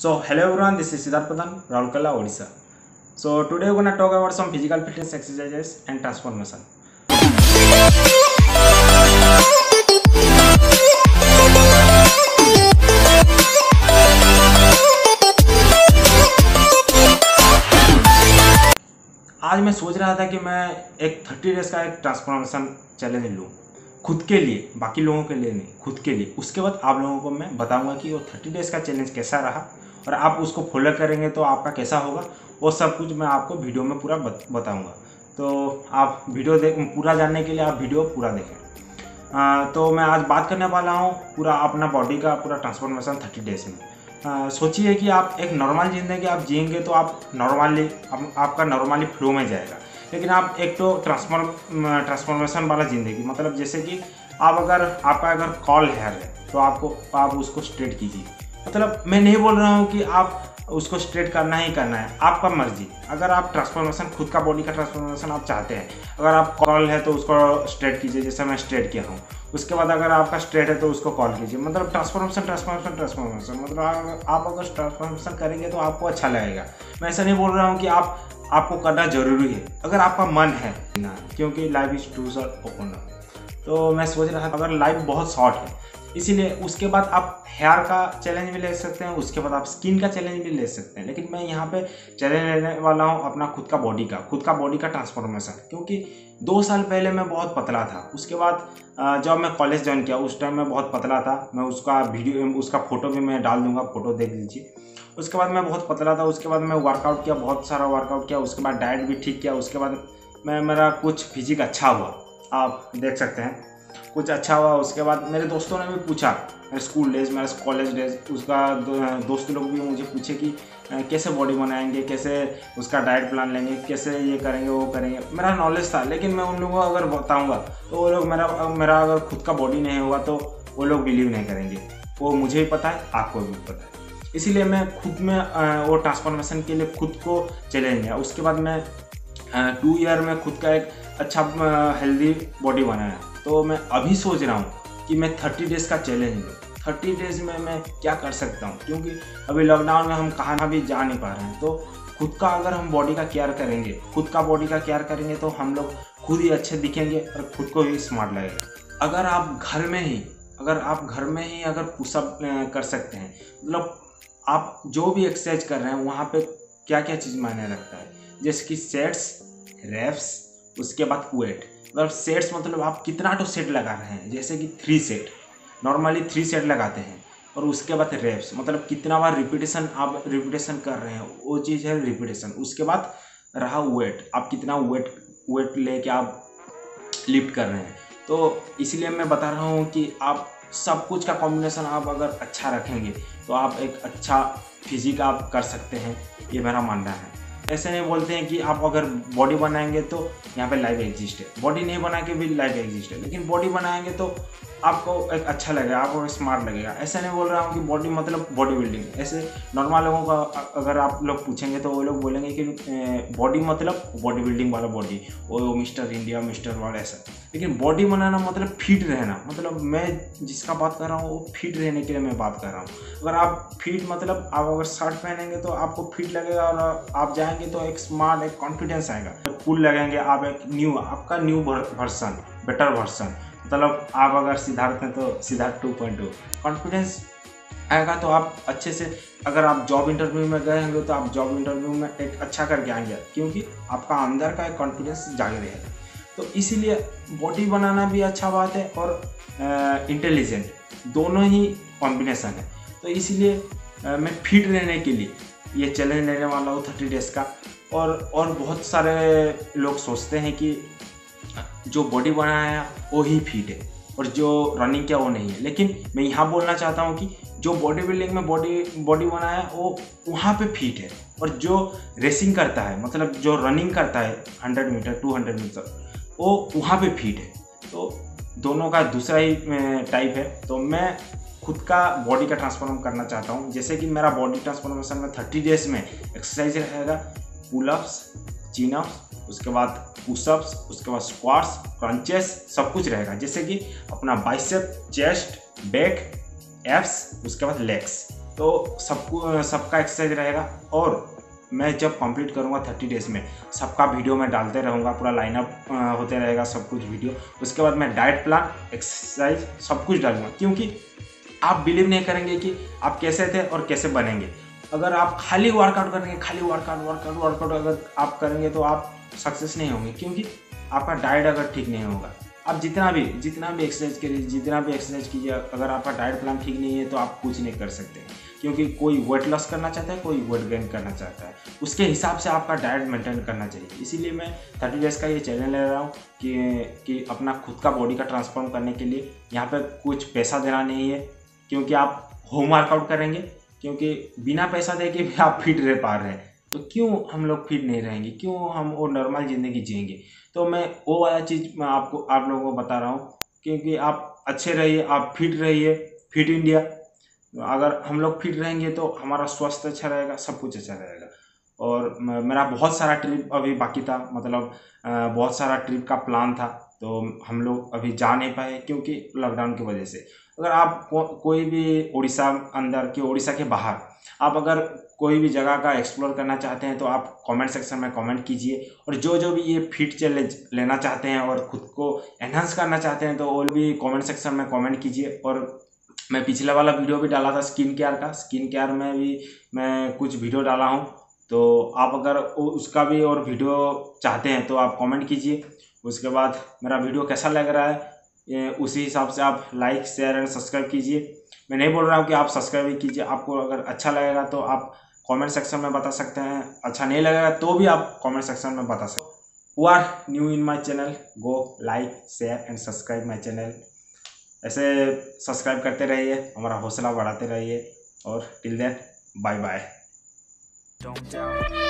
So hello everyone, this is Siddharth Pradhan, Raulkela, Odisha. So today we're gonna talk about some physical fitness exercises and transformation. आज मैं सोच रहा था कि मैं एक 30 डेज का एक ट्रांसफॉर्मेशन चैलेंज लूँ खुद के लिए, बाकी लोगों के लिए नहीं, खुद के लिए। उसके बाद आप लोगों को मैं बताऊंगा कि वो 30 डेज का चैलेंज कैसा रहा और आप उसको फॉलो करेंगे तो आपका कैसा होगा, वो सब कुछ मैं आपको वीडियो में पूरा बताऊंगा। तो आप वीडियो पूरा जानने के लिए आप वीडियो पूरा देखें। तो मैं आज बात करने वाला हूँ पूरा अपना बॉडी का पूरा ट्रांसफॉर्मेशन 30 डेज में। सोचिए कि आप एक नॉर्मल ज़िंदगी आप जिएंगे तो आप नॉर्मली आपका नॉर्मली फ्लो में जाएगा, लेकिन आप एक तो ट्रांसफॉर्मेशन वाला ज़िंदगी, मतलब जैसे कि आप आपका अगर कॉल हेयर है तो आप उसको स्ट्रेट कीजिए। मतलब मैं नहीं बोल रहा हूँ कि आप उसको स्ट्रेट करना ही करना है, आपका मर्जी। अगर आप ट्रांसफॉर्मेशन खुद का बॉडी का ट्रांसफॉर्मेशन आप चाहते हैं, अगर आप कॉल है तो उसको स्ट्रेट कीजिए, जैसे मैं स्ट्रेट किया हूँ। उसके बाद अगर आपका स्ट्रेट है तो उसको कॉल कीजिए। मतलब ट्रांसफॉर्मेशन मतलब आप अगर ट्रांसफॉर्मेशन करेंगे तो आपको अच्छा लगेगा। मैं ऐसा नहीं बोल रहा हूँ कि आपको करना ज़रूरी है, अगर आपका मन है ना, क्योंकि life is too short open. तो मैं सोच रहा था अगर लाइफ बहुत शॉर्ट है, इसीलिए उसके बाद आप हेयर का चैलेंज भी ले सकते हैं, उसके बाद आप स्किन का चैलेंज भी ले सकते हैं। लेकिन मैं यहाँ पे चैलेंज लेने वाला हूँ अपना खुद का बॉडी का ट्रांसफॉर्मेशन। क्योंकि 2 साल पहले मैं बहुत पतला था। उसके बाद जब मैं कॉलेज ज्वाइन किया उस टाइम मैं बहुत पतला था। मैं उसका फ़ोटो भी मैं डाल दूँगा, फ़ोटो देख लीजिए। उसके बाद मैं बहुत पतला था। उसके बाद मैं वर्कआउट किया, बहुत सारा वर्कआउट किया। उसके बाद डाइट भी ठीक किया। उसके बाद मेरा कुछ फिजिक अच्छा हुआ, आप देख सकते हैं, कुछ अच्छा हुआ। उसके बाद मेरे दोस्तों ने भी पूछा, मेरे स्कूल डेज, मेरा कॉलेज डेज, उसका दोस्त लोग भी मुझे पूछे कि कैसे बॉडी बनाएंगे, कैसे उसका डाइट प्लान लेंगे, कैसे ये करेंगे वो करेंगे। मेरा नॉलेज था, लेकिन मैं उन लोगों को अगर बताऊंगा तो वो लोग मेरा अगर खुद का बॉडी नहीं होगा तो वो लोग बिलीव नहीं करेंगे। वो मुझे भी पता है, आपको भी पता है। इसीलिए मैं खुद में वो ट्रांसफॉर्मेशन के लिए खुद को चैलेंज लिया। उसके बाद मैं 2 ईयर में खुद का एक अच्छा हेल्दी बॉडी बनाया। तो मैं अभी सोच रहा हूँ कि मैं 30 डेज़ का चैलेंज लूँ। 30 डेज़ में मैं क्या कर सकता हूँ, क्योंकि अभी लॉकडाउन में हम कहाँ भी जा नहीं पा रहे हैं। तो खुद का अगर हम बॉडी का केयर करेंगे तो हम लोग खुद ही अच्छे दिखेंगे और खुद को भी स्मार्ट लगेगा। अगर आप घर में ही अगर पुशअप कर सकते हैं, मतलब आप जो भी एक्सरसाइज कर रहे हैं वहाँ पे क्या क्या चीज़ मायने रखता है, जैसे कि सेट्स, रेप्स, उसके बाद वेट। मतलब सेट्स मतलब आप कितना तो सेट लगा रहे हैं, जैसे कि 3 सेट, नॉर्मली 3 सेट लगाते हैं। और उसके बाद रेप्स मतलब कितना बार आप रिपीटेशन कर रहे हैं, वो चीज़ है रिपीटेशन। उसके बाद रहा वेट, आप कितना वेट लेके आप लिफ्ट कर रहे हैं। तो इसलिए मैं बता रहा हूँ कि आप सब कुछ का कॉम्बिनेशन आप अगर अच्छा रखेंगे तो आप एक अच्छा फिजिक आप कर सकते हैं, ये मेरा मानना है। ऐसे नहीं बोलते हैं कि आप अगर बॉडी बनाएंगे तो यहाँ पे लाइफ एग्जिस्ट है, बॉडी नहीं बना के भी लाइफ एग्जिस्ट है। लेकिन बॉडी बनाएंगे तो आपको एक अच्छा लगेगा, आपको स्मार्ट लगेगा। ऐसे नहीं बोल रहा हूँ कि बॉडी मतलब बॉडी बिल्डिंग। ऐसे नॉर्मल लोगों का अगर आप लोग पूछेंगे तो वो लोग बोलेंगे कि बॉडी मतलब बॉडी बिल्डिंग वाला बॉडी, वो मिस्टर इंडिया, मिस्टर वर्ल्ड, ऐसा। लेकिन बॉडी बनाना मतलब फिट रहना, मतलब मैं जिसका बात कर रहा हूँ वो फिट रहने के लिए मैं बात कर रहा हूँ। अगर आप फिट मतलब आप अगर शर्ट पहनेंगे तो आपको फिट लगेगा और आप जाएंगे तो एक स्मार्ट, एक कॉन्फिडेंस आएगा, कूल लगेंगे आप, एक आपका न्यू वर्सन, बेटर वर्सन। मतलब आप अगर सिद्धार्थ हैं तो सिद्धार्थ 2.2 कॉन्फिडेंस आएगा। तो आप अच्छे से, अगर आप जॉब इंटरव्यू में गए होंगे तो आप जॉब इंटरव्यू में एक अच्छा करके आएंगे, क्योंकि आपका अंदर का एक कॉन्फिडेंस जागे रहेगा। तो इसीलिए बॉडी बनाना भी अच्छा बात है और इंटेलिजेंट, दोनों ही कॉम्बिनेशन है। तो इसीलिए मैं फिट रहने के लिए ये चैलेंज लेने वाला हूँ 30 डेज़ का। और बहुत सारे लोग सोचते हैं कि जो बॉडी बनाया वो ही फिट है और जो रनिंग किया वो नहीं है। लेकिन मैं यहाँ बोलना चाहता हूँ कि जो बॉडी बिल्डिंग में बॉडी बनाया वो वहाँ पे फिट है, और जो रेसिंग करता है, मतलब जो रनिंग करता है 100 मीटर 200 मीटर, वो वहाँ पे फिट है। तो दोनों का दूसरा ही टाइप है। तो मैं खुद का बॉडी का ट्रांसफॉर्म करना चाहता हूँ। जैसे कि मेरा बॉडी ट्रांसफॉर्मेशन में 30 डेज़ में एक्सरसाइज रहेगा, पुलअप्स, चिनअप्स, उसके बाद पुशअप्स, उसके बाद स्क्वाट्स, क्रंचेस, सब कुछ रहेगा। जैसे कि अपना बाइसेप, चेस्ट, बैक, एब्स, उसके बाद लेग्स, तो सबका एक्सरसाइज रहेगा। और मैं जब कंप्लीट करूँगा 30 डेज़ में सबका वीडियो मैं डालते रहूँगा, पूरा लाइनअप होते रहेगा सब कुछ वीडियो। उसके बाद मैं डाइट प्लान, एक्सरसाइज सब कुछ डालूँगा, क्योंकि आप बिलीव नहीं करेंगे कि आप कैसे थे और कैसे बनेंगे। अगर आप खाली वर्कआउट करेंगे, खाली वर्कआउट अगर आप करेंगे तो आप सक्सेस नहीं होंगे, क्योंकि आपका डाइट अगर ठीक नहीं होगा। आप जितना भी एक्सरसाइज करिए, जितना भी एक्सरसाइज कीजिए, अगर आपका डाइट प्लान ठीक नहीं है तो आप कुछ नहीं कर सकते। क्योंकि कोई वेट लॉस करना चाहता है, कोई वेट गेन करना चाहता है, उसके हिसाब से आपका डाइट मेंटेन करना चाहिए। इसीलिए मैं 30 डेज़ का ये चैलेंज ले रहा हूँ कि अपना खुद का बॉडी का ट्रांसफॉर्म करने के लिए यहाँ पर कुछ पैसा देना नहीं है, क्योंकि आप होम वर्कआउट करेंगे, क्योंकि बिना पैसा दे के भी आप फिट रह पा रहे हैं, तो क्यों हम लोग फिट नहीं रहेंगे, क्यों हम वो नॉर्मल ज़िंदगी जिएंगे। तो मैं वो वाला चीज़ मैं आप लोगों को बता रहा हूँ, क्योंकि आप अच्छे रहिए, आप फिट रहिए, फिट इंडिया। अगर हम लोग फिट रहेंगे तो हमारा स्वास्थ्य अच्छा रहेगा, सब कुछ अच्छा रहेगा। और मेरा बहुत सारा ट्रिप अभी बाकी था, मतलब बहुत सारा ट्रिप का प्लान था, तो हम लोग अभी जा नहीं पाए क्योंकि लॉकडाउन की वजह से। अगर आप कोई भी उड़ीसा अंदर कि उड़ीसा के बाहर आप अगर कोई भी जगह का एक्सप्लोर करना चाहते हैं तो आप कमेंट सेक्शन में कमेंट कीजिए। और जो भी ये फिट चैलेंज लेना चाहते हैं और खुद को एनहांस करना चाहते हैं तो वो भी कमेंट सेक्शन में कमेंट कीजिए। और मैं पिछला वाला वीडियो भी डाला था स्किन केयर में भी मैं कुछ वीडियो डाला हूँ, तो आप अगर उसका भी और वीडियो चाहते हैं तो आप कमेंट कीजिए। उसके बाद मेरा वीडियो कैसा लग रहा है उसी हिसाब से आप लाइक, शेयर एंड सब्सक्राइब कीजिए। मैं नहीं बोल रहा हूँ कि आप सब्सक्राइब ही कीजिए, आपको अगर अच्छा लगेगा तो आप कमेंट सेक्शन में बता सकते हैं, अच्छा नहीं लगेगा तो भी आप कमेंट सेक्शन में बता सकते हैं। Who are new in my channel, go like, share and subscribe my channel. ऐसे सब्सक्राइब करते रहिए, हमारा हौसला बढ़ाते रहिए। और टिल देन, बाय बाय।